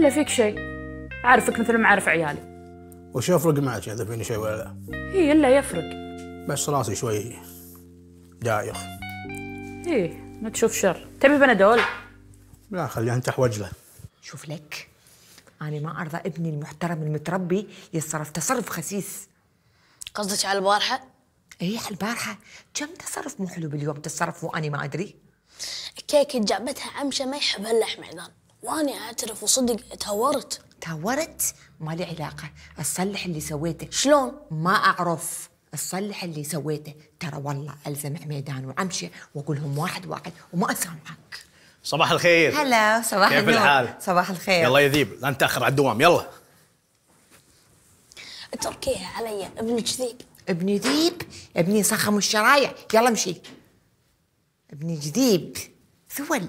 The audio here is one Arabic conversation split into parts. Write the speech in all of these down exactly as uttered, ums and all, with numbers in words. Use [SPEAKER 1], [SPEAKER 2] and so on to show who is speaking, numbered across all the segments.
[SPEAKER 1] الا فيك شيء، اعرفك مثل ما اعرف عيالي.
[SPEAKER 2] وش يفرق معك اذا فيني شيء ولا لا؟
[SPEAKER 1] هي الا يفرق،
[SPEAKER 2] بس راسي شوي دايخ.
[SPEAKER 1] ايه ما تشوف شر. تبي بنادول؟
[SPEAKER 2] لا خليه انت وجله.
[SPEAKER 3] شوف لك، أنا ما أرضى ابني المحترم المتربي يتصرف تصرف خسيس.
[SPEAKER 4] قصدك على البارحة؟
[SPEAKER 3] إيه على البارحة، كم تصرف مو حلو باليوم تصرف وأنا ما أدري.
[SPEAKER 4] كيكة جابتها عمشة ما يحبها إلا حميدان، وأنا أعترف وصدق تهورت.
[SPEAKER 3] تهورت؟ ما لي علاقة، أصلح اللي سويته.
[SPEAKER 4] شلون؟
[SPEAKER 3] ما أعرف، أصلح اللي سويته. ترى والله ألزم حميدان وعمشة وأقول لهم واحد واحد وما أسامحك.
[SPEAKER 2] صباح الخير.
[SPEAKER 3] هلا صباح
[SPEAKER 2] كيف
[SPEAKER 3] النور.
[SPEAKER 2] الحال؟
[SPEAKER 3] صباح الخير.
[SPEAKER 2] يلا يذيب لا نتاخر على الدوام يلا.
[SPEAKER 4] تركيها علي ابنك ذيب.
[SPEAKER 3] ابني ذيب؟ ابني صخم الشرايع. يلا امشي. ابني جذيب ثول.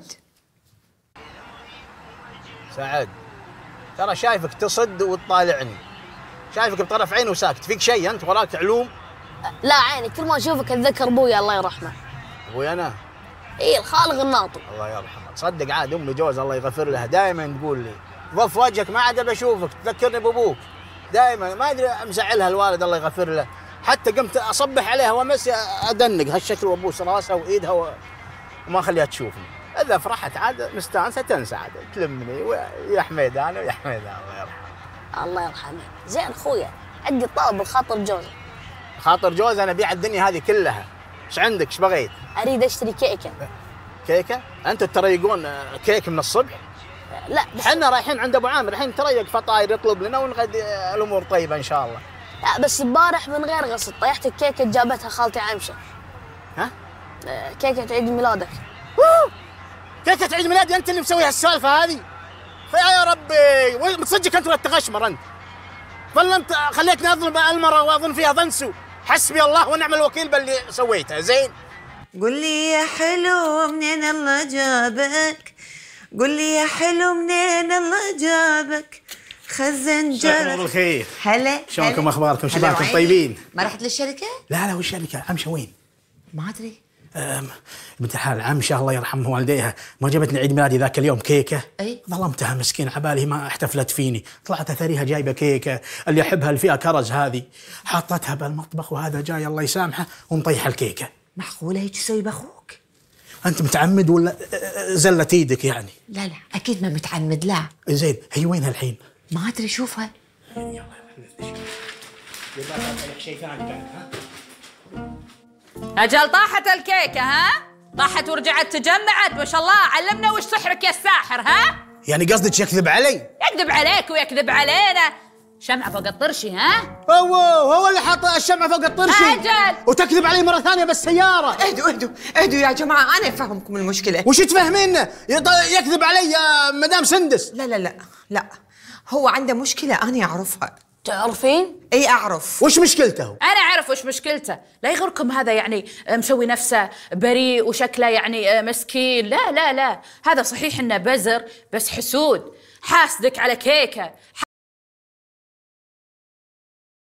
[SPEAKER 2] سعد ترى شايفك تصد وتطالعني، شايفك بطرف عيني وساكت. فيك شيء انت؟ وراك علوم؟
[SPEAKER 4] لا عيني، كل ما اشوفك اتذكر ابوي الله يرحمه.
[SPEAKER 2] ابوي انا؟
[SPEAKER 4] اي الخالق الناطي
[SPEAKER 2] الله يرحمه. تصدق عاد امي جوز الله يغفر لها دائما تقول لي ضف وجهك ما عاد بشوفك تذكرني بابوك. دائما ما ادري مسعلها الوالد الله يغفر له، حتى قمت اصبح عليها وامس ادنق هالشكل وابوس راسها وايدها و... وما اخليها تشوفني. اذا فرحت عاد مستانسه تنسى عاد تلمني ويا حميدان ويا حميدان الله يرحمه.
[SPEAKER 4] الله يرحمه. زين اخويا عندي طلب بخاطر جوزي.
[SPEAKER 2] خاطر جوز انا ابيع الدنيا هذه كلها. ايش عندك؟ ايش بغيت؟
[SPEAKER 4] اريد اشتري كيكه.
[SPEAKER 2] كيكه؟ انتم تريقون كيك من الصبح؟
[SPEAKER 4] لا بس
[SPEAKER 2] احنا رايحين عند ابو عامر الحين تريق فطاير يطلب لنا ونغدي الامور طيبه ان شاء الله.
[SPEAKER 4] لا بس امبارح من غير قصد طيحت الكيكه جابتها خالتي عمشه.
[SPEAKER 2] ها؟
[SPEAKER 4] كيكه عيد ميلادك.
[SPEAKER 2] كيكه عيد ميلادي؟ انت اللي مسوي هالسالفه هذه؟ يا ربي متصدق انت ولا تغشمر انت؟ ظلمت خليتني اظلم المراه واظن فيها ظنسو. حسبي الله ونعم الوكيل باللي سويته. زين
[SPEAKER 3] قل لي يا حلو منين الله جابك، قل لي يا حلو منين الله جابك، خزن جرح.
[SPEAKER 2] مساكم بالخير.
[SPEAKER 3] هلا
[SPEAKER 2] شلونكم اخباركم؟ شبابكم طيبين؟
[SPEAKER 3] ما رحت للشركه؟
[SPEAKER 2] لا لا وش الشركه؟ عمشه وين؟
[SPEAKER 3] ما ادري.
[SPEAKER 2] بنت الحلال عمشه الله يرحم والديها ما جابتني عيد ميلادي ذاك اليوم كيكه.
[SPEAKER 3] اي
[SPEAKER 2] ظلمتها مسكين عبالي ما احتفلت فيني. طلعت اثريها جايبه كيكه اللي احبها اللي فيها كرز هذه، حطتها بالمطبخ وهذا جاي الله يسامحه ومطيح الكيكه.
[SPEAKER 3] معقوله هيك تسوي باخوك؟
[SPEAKER 2] انت متعمد ولا زلت ايدك يعني؟
[SPEAKER 3] لا لا اكيد ما متعمد. لا
[SPEAKER 2] زين هي وينها الحين؟
[SPEAKER 3] ما ادري. شوفها.
[SPEAKER 2] يلا شيء ثاني بعد. ها
[SPEAKER 1] اجل طاحت الكيكه. ها طاحت ورجعت تجمعت. ما شاء الله علمنا وش سحرك يا الساحر. ها
[SPEAKER 2] يعني قصدك يكذب علي؟
[SPEAKER 1] يكذب عليك ويكذب علينا. شمعه فوق الطرشي. ها
[SPEAKER 2] هو هو اللي حاط الشمعه فوق الطرشي.
[SPEAKER 1] اجل
[SPEAKER 2] وتكذب علي مره ثانيه بالسياره.
[SPEAKER 3] اهدوا اهدوا اهدوا يا جماعه، انا افهمكم المشكله.
[SPEAKER 2] وش تفهمينه؟ يكذب علي يا مدام سندس.
[SPEAKER 3] لا لا لا لا، هو عنده مشكله انا اعرفها.
[SPEAKER 4] تعرفين؟
[SPEAKER 3] اي اعرف.
[SPEAKER 2] وش مشكلته؟
[SPEAKER 1] انا اعرف وش مشكلته. لا يغركم هذا يعني مسوي نفسه بريء وشكله يعني مسكين. لا لا لا، هذا صحيح انه بزر بس حسود، حاسدك على كيكه.